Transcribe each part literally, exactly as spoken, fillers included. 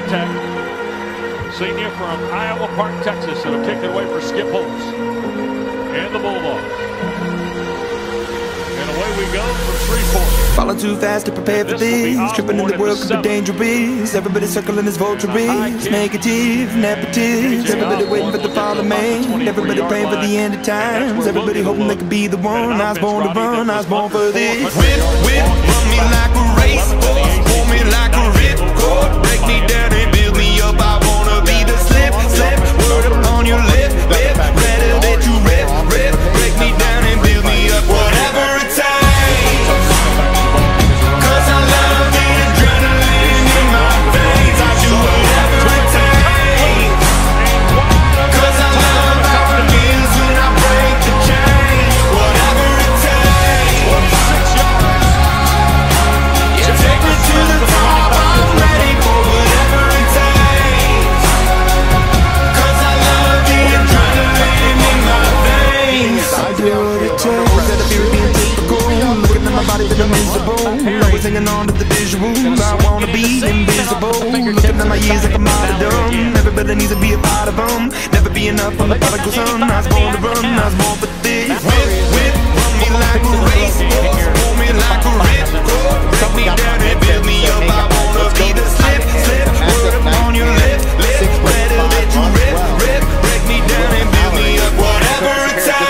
Tech, senior from Iowa Park, Texas. It'll kick it away for Skip Holtz and the Bulldogs. And away we go for three four. Falling too fast to prepare for this. Tripping in the world could be dangerous. Everybody circling this vulture race. Negative, nepotist. Everybody waiting for the fall of man. Everybody praying for the end of times. Everybody hoping they could be the one. I was born to run, I was born for this. Whip, whip, run me like a racehorse. Pull me like a ripcord. Break me down and build me up. I wanna be the slip, slip. Word up on your lip, lip. Better that you rip, rip. Break me down and build me up. Whatever it takes. Always hanging on to the visual. I wanna be invisible. Looking at my years like I'm martyrdom. Everybody needs to be a part of them. Never be enough on the prodigal son. I was born to run, I was born for this. Whip, whip, run me like a racehorse. Pull me like a ripcord. Break me down and build me up. I wanna be the slip, slip. Word up on your lip, lip. Better that you rip, rip. Break me down and build me up. Whatever it takes.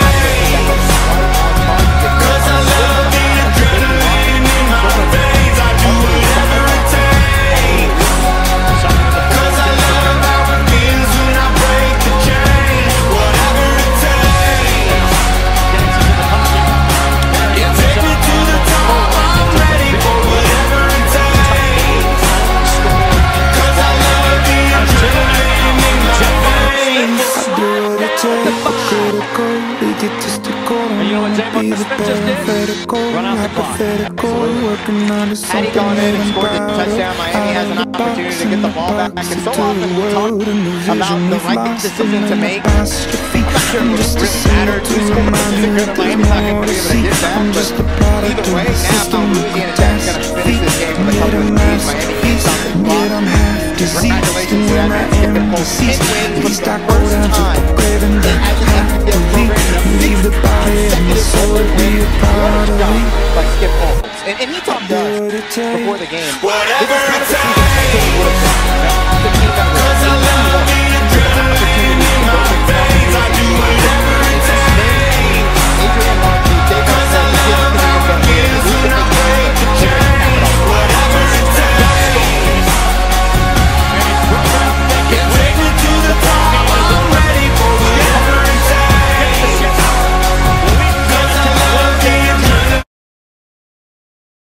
Addy going in and scored a touchdown. Miami has an opportunity to get the ball back. And so often we talk about the right decision to make. I'm not sure it would really matter to score. Miami's not going to be able to get that. But either way, now Louisiana Tech's going to finish this game with a couple of leads. Miami needs something blocked. Congratulations to them. Skip Holtz. ten wins for the first time as an N F L program. Six consecutive wins. What a job by Skip Holtz. And, and he talked to us before the game. Whatever it takes.